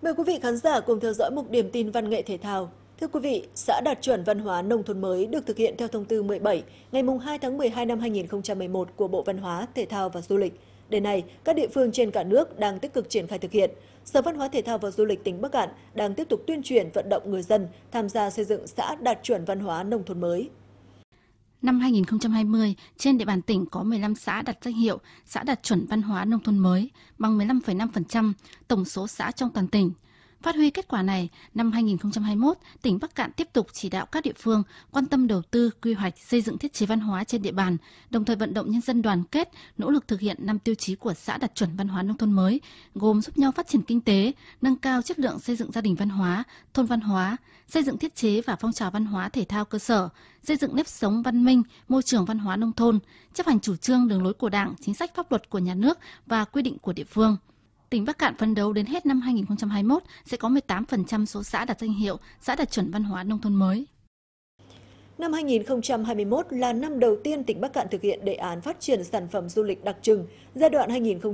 Mời quý vị khán giả cùng theo dõi mục điểm tin văn nghệ thể thao. Thưa quý vị, xã đạt chuẩn văn hóa nông thôn mới được thực hiện theo thông tư 17 ngày 2 tháng 12 năm 2011 của Bộ Văn hóa, Thể thao và Du lịch. Đến nay, các địa phương trên cả nước đang tích cực triển khai thực hiện. Sở Văn hóa Thể thao và Du lịch tỉnh Bắc Cạn đang tiếp tục tuyên truyền vận động người dân tham gia xây dựng xã đạt chuẩn văn hóa nông thôn mới. Năm 2020, trên địa bàn tỉnh có 15 xã đạt danh hiệu xã đạt chuẩn văn hóa nông thôn mới, bằng 15,5% tổng số xã trong toàn tỉnh. Phát huy kết quả này, năm 2021, tỉnh Bắc Cạn tiếp tục chỉ đạo các địa phương quan tâm đầu tư, quy hoạch, xây dựng thiết chế văn hóa trên địa bàn, đồng thời vận động nhân dân đoàn kết, nỗ lực thực hiện 5 tiêu chí của xã đạt chuẩn văn hóa nông thôn mới, gồm giúp nhau phát triển kinh tế, nâng cao chất lượng xây dựng gia đình văn hóa, thôn văn hóa, xây dựng thiết chế và phong trào văn hóa thể thao cơ sở, xây dựng nếp sống văn minh, môi trường văn hóa nông thôn, chấp hành chủ trương đường lối của Đảng, chính sách pháp luật của nhà nước và quy định của địa phương. Tỉnh Bắc Cạn phấn đấu đến hết năm 2021 sẽ có 18% số xã đạt danh hiệu xã đạt chuẩn văn hóa nông thôn mới. Năm 2021 là năm đầu tiên tỉnh Bắc Cạn thực hiện đề án phát triển sản phẩm du lịch đặc trưng giai đoạn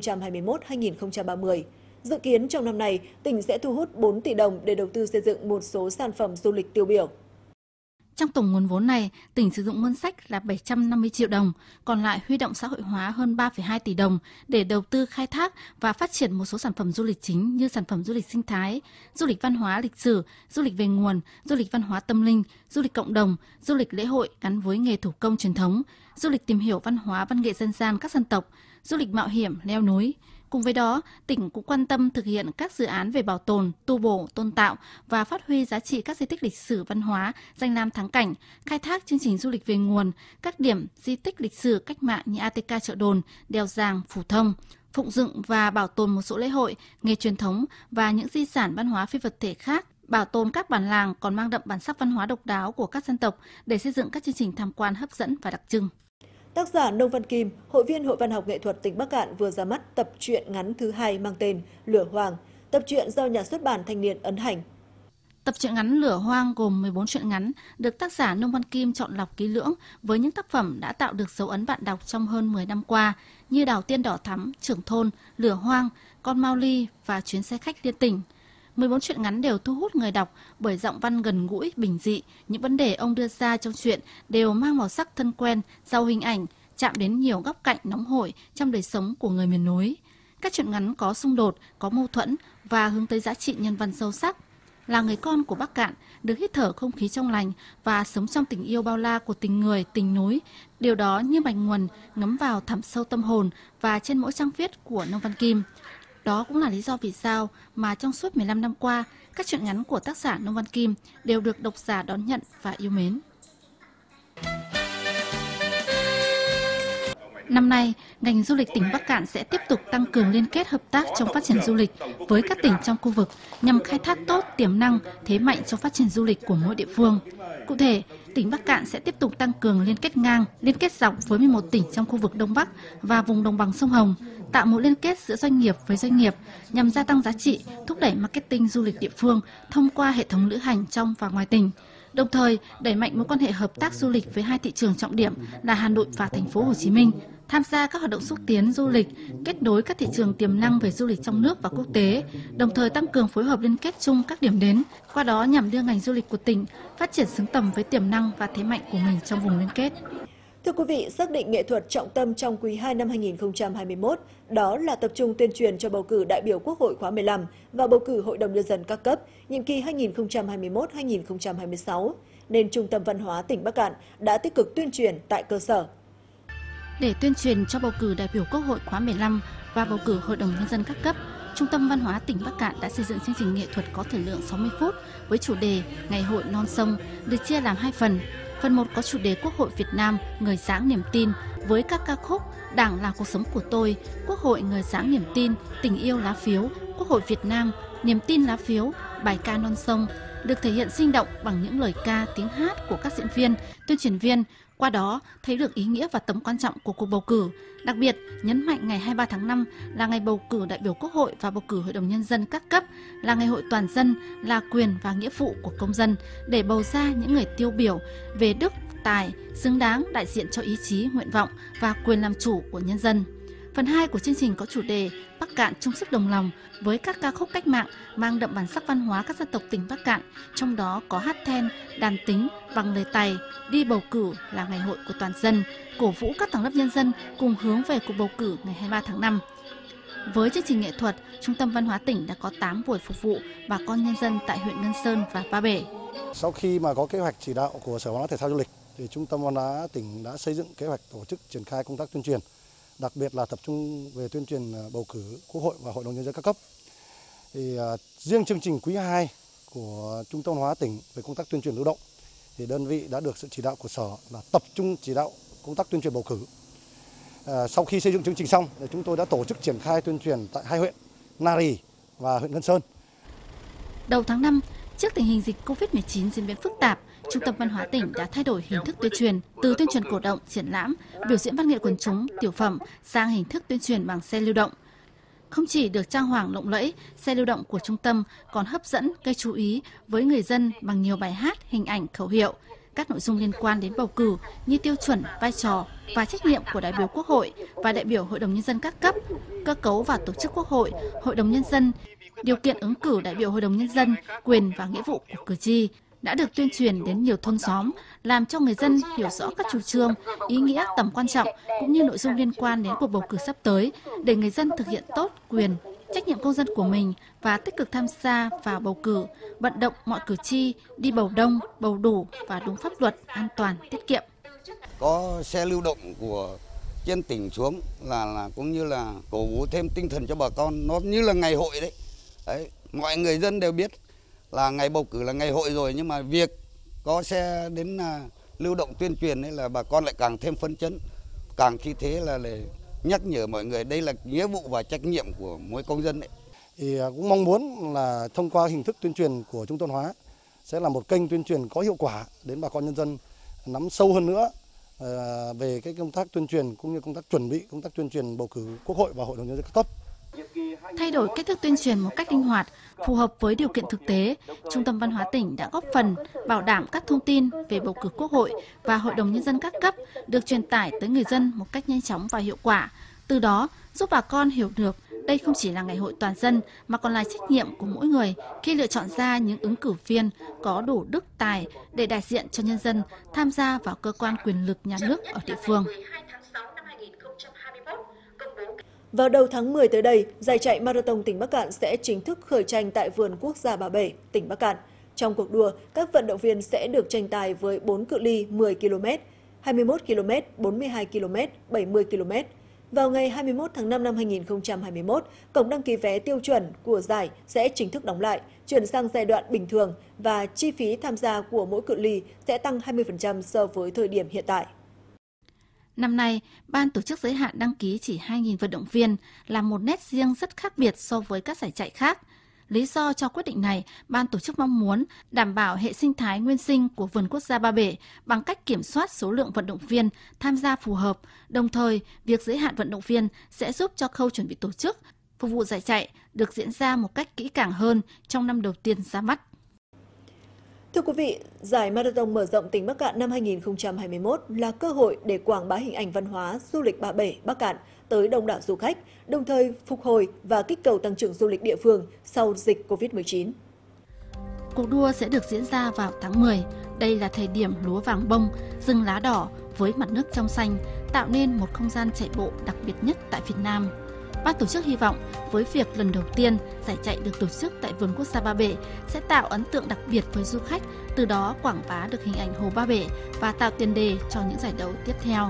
2021-2030. Dự kiến trong năm nay, tỉnh sẽ thu hút 4 tỷ đồng để đầu tư xây dựng một số sản phẩm du lịch tiêu biểu. Trong tổng nguồn vốn này, tỉnh sử dụng ngân sách là 750 triệu đồng, còn lại huy động xã hội hóa hơn 3,2 tỷ đồng để đầu tư khai thác và phát triển một số sản phẩm du lịch chính như sản phẩm du lịch sinh thái, du lịch văn hóa lịch sử, du lịch về nguồn, du lịch văn hóa tâm linh, du lịch cộng đồng, du lịch lễ hội gắn với nghề thủ công truyền thống, du lịch tìm hiểu văn hóa văn nghệ dân gian các dân tộc, du lịch mạo hiểm leo núi. Cùng với đó, tỉnh cũng quan tâm thực hiện các dự án về bảo tồn, tu bổ, tôn tạo và phát huy giá trị các di tích lịch sử văn hóa, danh lam thắng cảnh, khai thác chương trình du lịch về nguồn, các điểm di tích lịch sử cách mạng như ATK Chợ Đồn, Đèo Giàng, Phủ Thông, phụng dựng và bảo tồn một số lễ hội, nghề truyền thống và những di sản văn hóa phi vật thể khác, bảo tồn các bản làng còn mang đậm bản sắc văn hóa độc đáo của các dân tộc để xây dựng các chương trình tham quan hấp dẫn và đặc trưng. Tác giả Nông Văn Kim, hội viên Hội Văn học Nghệ thuật tỉnh Bắc Cạn vừa ra mắt tập truyện ngắn thứ 2 mang tên Lửa Hoang, tập truyện do nhà xuất bản Thanh niên ấn hành. Tập truyện ngắn Lửa Hoang gồm 14 truyện ngắn được tác giả Nông Văn Kim chọn lọc kỹ lưỡng với những tác phẩm đã tạo được dấu ấn bạn đọc trong hơn 10 năm qua như Đào Tiên Đỏ Thắm, Trưởng Thôn, Lửa Hoang, Con Mao Ly và Chuyến xe khách liên tỉnh. 14 truyện ngắn đều thu hút người đọc bởi giọng văn gần gũi, bình dị. Những vấn đề ông đưa ra trong truyện đều mang màu sắc thân quen, giàu hình ảnh, chạm đến nhiều góc cạnh nóng hổi trong đời sống của người miền núi. Các truyện ngắn có xung đột, có mâu thuẫn và hướng tới giá trị nhân văn sâu sắc. Là người con của Bắc Cạn, được hít thở không khí trong lành và sống trong tình yêu bao la của tình người, tình núi. Điều đó như mạch nguồn ngấm vào thẳm sâu tâm hồn và trên mỗi trang viết của Nông Văn Kim. Đó cũng là lý do vì sao mà trong suốt 15 năm qua, các truyện ngắn của tác giả Nông Văn Kim đều được độc giả đón nhận và yêu mến. Năm nay, ngành du lịch tỉnh Bắc Cạn sẽ tiếp tục tăng cường liên kết hợp tác trong phát triển du lịch với các tỉnh trong khu vực nhằm khai thác tốt tiềm năng, thế mạnh trong phát triển du lịch của mỗi địa phương. Cụ thể, tỉnh Bắc Cạn sẽ tiếp tục tăng cường liên kết ngang, liên kết dọc với 11 tỉnh trong khu vực Đông Bắc và vùng đồng bằng sông Hồng, tạo mối liên kết giữa doanh nghiệp với doanh nghiệp nhằm gia tăng giá trị, thúc đẩy marketing du lịch địa phương thông qua hệ thống lữ hành trong và ngoài tỉnh. Đồng thời, đẩy mạnh mối quan hệ hợp tác du lịch với hai thị trường trọng điểm là Hà Nội và Thành phố Hồ Chí Minh, tham gia các hoạt động xúc tiến du lịch, kết nối các thị trường tiềm năng về du lịch trong nước và quốc tế, đồng thời tăng cường phối hợp liên kết chung các điểm đến, qua đó nhằm đưa ngành du lịch của tỉnh phát triển xứng tầm với tiềm năng và thế mạnh của mình trong vùng liên kết. Thưa quý vị, xác định nghệ thuật trọng tâm trong quý 2 năm 2021, đó là tập trung tuyên truyền cho bầu cử đại biểu Quốc hội khóa 15 và bầu cử Hội đồng Nhân dân các cấp, nhiệm kỳ 2021-2026, nên Trung tâm Văn hóa tỉnh Bắc Cạn đã tích cực tuyên truyền tại cơ sở. Để tuyên truyền cho bầu cử đại biểu Quốc hội khóa 15 và bầu cử Hội đồng Nhân dân các cấp, Trung tâm Văn hóa tỉnh Bắc Cạn đã xây dựng chương trình nghệ thuật có thời lượng 60 phút với chủ đề Ngày hội non sông, được chia làm 2 phần. Phần 1 có chủ đề Quốc hội Việt Nam, Người sáng niềm tin với các ca khúc Đảng là cuộc sống của tôi, Quốc hội Người sáng niềm tin, Tình yêu lá phiếu, Quốc hội Việt Nam, Niềm tin lá phiếu, Bài ca non sông, được thể hiện sinh động bằng những lời ca, tiếng hát của các diễn viên, tuyên truyền viên. Qua đó, thấy được ý nghĩa và tầm quan trọng của cuộc bầu cử. Đặc biệt, nhấn mạnh ngày 23 tháng 5 là ngày bầu cử đại biểu Quốc hội và bầu cử Hội đồng Nhân dân các cấp, là ngày hội toàn dân, là quyền và nghĩa vụ của công dân để bầu ra những người tiêu biểu về đức, tài, xứng đáng đại diện cho ý chí, nguyện vọng và quyền làm chủ của nhân dân. Phần 2 của chương trình có chủ đề Bắc Cạn chung sức đồng lòng với các ca khúc cách mạng mang đậm bản sắc văn hóa các dân tộc tỉnh Bắc Cạn, trong đó có hát then, đàn tính, bằng lời Tày, đi bầu cử là ngày hội của toàn dân, cổ vũ các tầng lớp nhân dân cùng hướng về cuộc bầu cử ngày 23 tháng 5. Với chương trình nghệ thuật, Trung tâm Văn hóa tỉnh đã có 8 buổi phục vụ bà con nhân dân tại huyện Ngân Sơn và Ba Bể. Sau khi mà có kế hoạch chỉ đạo của Sở Văn hóa Thể thao Du lịch, thì Trung tâm Văn hóa tỉnh đã xây dựng kế hoạch tổ chức triển khai công tác tuyên truyền, đặc biệt là tập trung về tuyên truyền bầu cử Quốc hội và Hội đồng Nhân dân các cấp. Thì riêng chương trình quý 2 của Trung tâm Văn hóa tỉnh về công tác tuyên truyền lưu động, thì đơn vị đã được sự chỉ đạo của Sở là tập trung chỉ đạo công tác tuyên truyền bầu cử. Sau khi xây dựng chương trình xong, thì chúng tôi đã tổ chức triển khai tuyên truyền tại 2 huyện Nari và huyện Ngân Sơn. Đầu tháng 5, trước tình hình dịch Covid-19 diễn biến phức tạp, Trung tâm Văn hóa tỉnh đã thay đổi hình thức tuyên truyền từ tuyên truyền cổ động, triển lãm, biểu diễn văn nghệ quần chúng, tiểu phẩm sang hình thức tuyên truyền bằng xe lưu động. Không chỉ được trang hoàng lộng lẫy, xe lưu động của trung tâm còn hấp dẫn, gây chú ý với người dân bằng nhiều bài hát, hình ảnh, khẩu hiệu. Các nội dung liên quan đến bầu cử như tiêu chuẩn, vai trò và trách nhiệm của đại biểu Quốc hội và đại biểu Hội đồng Nhân dân các cấp, cơ cấu và tổ chức Quốc hội, Hội đồng Nhân dân, điều kiện ứng cử đại biểu Hội đồng Nhân dân, quyền và nghĩa vụ của cử tri đã được tuyên truyền đến nhiều thôn xóm, làm cho người dân hiểu rõ các chủ trương, ý nghĩa, tầm quan trọng cũng như nội dung liên quan đến cuộc bầu cử sắp tới để người dân thực hiện tốt quyền, trách nhiệm công dân của mình và tích cực tham gia vào bầu cử, vận động mọi cử tri đi bầu đông, bầu đủ và đúng pháp luật, an toàn, tiết kiệm. Có xe lưu động của trên tỉnh xuống là cũng như là cổ vũ thêm tinh thần cho bà con, nó như là ngày hội đấy. Đấy, mọi người dân đều biết là ngày bầu cử là ngày hội rồi, nhưng mà việc có xe đến lưu động tuyên truyền ấy là bà con lại càng thêm phấn chấn, càng khi thế là để nhắc nhở mọi người đây là nghĩa vụ và trách nhiệm của mỗi công dân đấy. Thì cũng mong muốn là thông qua hình thức tuyên truyền của Trung tâm Văn hóa sẽ là một kênh tuyên truyền có hiệu quả đến bà con nhân dân nắm sâu hơn nữa về cái công tác tuyên truyền cũng như công tác chuẩn bị công tác tuyên truyền bầu cử Quốc hội và Hội đồng Nhân dân các cấp. Thay đổi cách thức tuyên truyền một cách linh hoạt, phù hợp với điều kiện thực tế, Trung tâm Văn hóa tỉnh đã góp phần bảo đảm các thông tin về bầu cử Quốc hội và Hội đồng Nhân dân các cấp được truyền tải tới người dân một cách nhanh chóng và hiệu quả. Từ đó, giúp bà con hiểu được đây không chỉ là ngày hội toàn dân mà còn là trách nhiệm của mỗi người khi lựa chọn ra những ứng cử viên có đủ đức tài để đại diện cho nhân dân tham gia vào cơ quan quyền lực nhà nước ở địa phương. Vào đầu tháng 10 tới đây, giải chạy Marathon tỉnh Bắc Cạn sẽ chính thức khởi tranh tại Vườn Quốc gia Ba Bể, tỉnh Bắc Cạn. Trong cuộc đua, các vận động viên sẽ được tranh tài với 4 cự ly 10 km, 21 km, 42 km, 70 km. Vào ngày 21 tháng 5 năm 2021, cổng đăng ký vé tiêu chuẩn của giải sẽ chính thức đóng lại, chuyển sang giai đoạn bình thường và chi phí tham gia của mỗi cự ly sẽ tăng 20% so với thời điểm hiện tại. Năm nay, ban tổ chức giới hạn đăng ký chỉ 2.000 vận động viên là một nét riêng rất khác biệt so với các giải chạy khác. Lý do cho quyết định này, ban tổ chức mong muốn đảm bảo hệ sinh thái nguyên sinh của Vườn Quốc gia Ba Bể bằng cách kiểm soát số lượng vận động viên tham gia phù hợp. Đồng thời, việc giới hạn vận động viên sẽ giúp cho khâu chuẩn bị tổ chức, phục vụ giải chạy được diễn ra một cách kỹ càng hơn trong năm đầu tiên ra mắt. Thưa quý vị, giải Marathon mở rộng tỉnh Bắc Cạn năm 2021 là cơ hội để quảng bá hình ảnh văn hóa du lịch Ba Bể, Bắc Cạn tới đông đảo du khách, đồng thời phục hồi và kích cầu tăng trưởng du lịch địa phương sau dịch Covid-19. Cuộc đua sẽ được diễn ra vào tháng 10. Đây là thời điểm lúa vàng bông, rừng lá đỏ với mặt nước trong xanh, tạo nên một không gian chạy bộ đặc biệt nhất tại Việt Nam. Ban tổ chức hy vọng với việc lần đầu tiên giải chạy được tổ chức tại Vườn Quốc gia Ba Bể sẽ tạo ấn tượng đặc biệt với du khách, từ đó quảng bá được hình ảnh Hồ Ba Bể và tạo tiền đề cho những giải đấu tiếp theo.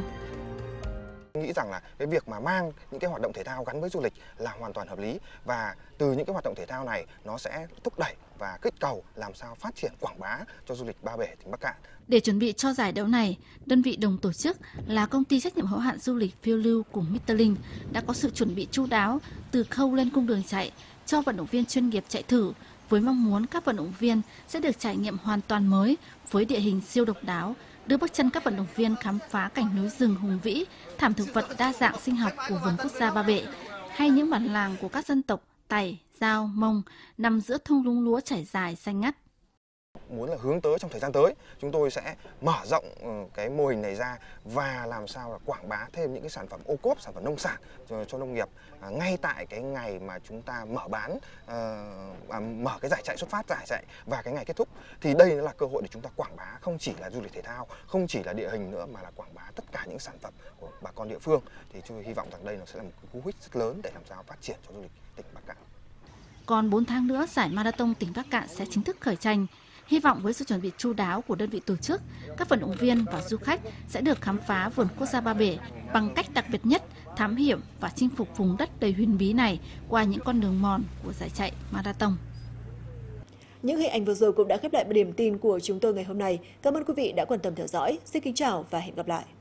Nghĩ rằng là cái việc mà mang những cái hoạt động thể thao gắn với du lịch là hoàn toàn hợp lý, và từ những cái hoạt động thể thao này nó sẽ thúc đẩy và kích cầu làm sao phát triển quảng bá cho du lịch Ba Bể tỉnh Bắc Cạn. Để chuẩn bị cho giải đấu này, đơn vị đồng tổ chức là công ty trách nhiệm hữu hạn du lịch phiêu lưu cùng Mr. Linh đã có sự chuẩn bị chu đáo từ khâu lên cung đường chạy cho vận động viên chuyên nghiệp chạy thử, với mong muốn các vận động viên sẽ được trải nghiệm hoàn toàn mới với địa hình siêu độc đáo, đưa bước chân các vận động viên khám phá cảnh núi rừng hùng vĩ, thảm thực vật đa dạng sinh học của Vườn Quốc gia Ba Bể, hay những bản làng của các dân tộc Tày, Dao, Mông nằm giữa thung lũng lúa trải dài xanh ngắt. muốn là hướng tới trong thời gian tới chúng tôi sẽ mở rộng cái mô hình này ra và làm sao là quảng bá thêm những cái sản phẩm ô cốp, sản phẩm nông sản cho nông nghiệp ngay tại cái ngày mà chúng ta mở bán, mở cái giải chạy xuất phát, giải chạy và cái ngày kết thúc. Thì đây là cơ hội để chúng ta quảng bá không chỉ là du lịch thể thao, không chỉ là địa hình nữa, mà là quảng bá tất cả những sản phẩm của bà con địa phương. Thì tôi hy vọng rằng đây nó sẽ là một cái cú hích rất lớn để làm sao phát triển cho du lịch tỉnh Bắc Cạn. Còn 4 tháng nữa, giải Marathon tỉnh Bắc Cạn sẽ chính thức khởi tranh. Hy vọng với sự chuẩn bị chu đáo của đơn vị tổ chức, các vận động viên và du khách sẽ được khám phá vườn quốc gia Ba Bể bằng cách đặc biệt nhất, thám hiểm và chinh phục vùng đất đầy huyền bí này qua những con đường mòn của giải chạy Marathon. Những hình ảnh vừa rồi cũng đã khép lại điểm tin của chúng tôi ngày hôm nay. Cảm ơn quý vị đã quan tâm theo dõi. Xin kính chào và hẹn gặp lại.